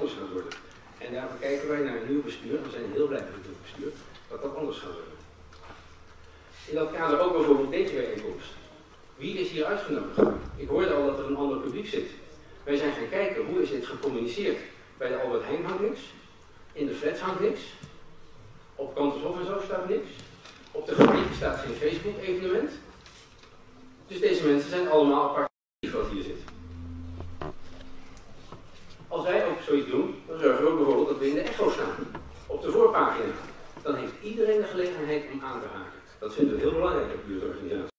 anders gaat worden. En daarvoor kijken wij naar een nieuw bestuur, en we zijn heel blij met het nieuwe bestuur, dat dat anders gaat worden. In dat kader ook bijvoorbeeld deze bijeenkomst. Wie is hier uitgenodigd? Ik hoorde al dat er een ander publiek zit. Wij zijn gaan kijken, hoe is dit gecommuniceerd? Bij de Albert Heijn hangt niks, in de flats hangt niks, op Kantershof en zo staat niks, op de gemeente staat geen Facebook-evenement. Dus deze mensen zijn allemaal apart wat hier zit. Als wij ook zoiets doen, dan zorgen we ook bijvoorbeeld dat we in de echo staan, op de voorpagina. Dan heeft iedereen de gelegenheid om aan te haken. Dat vinden we heel belangrijk op buurtorganisatie.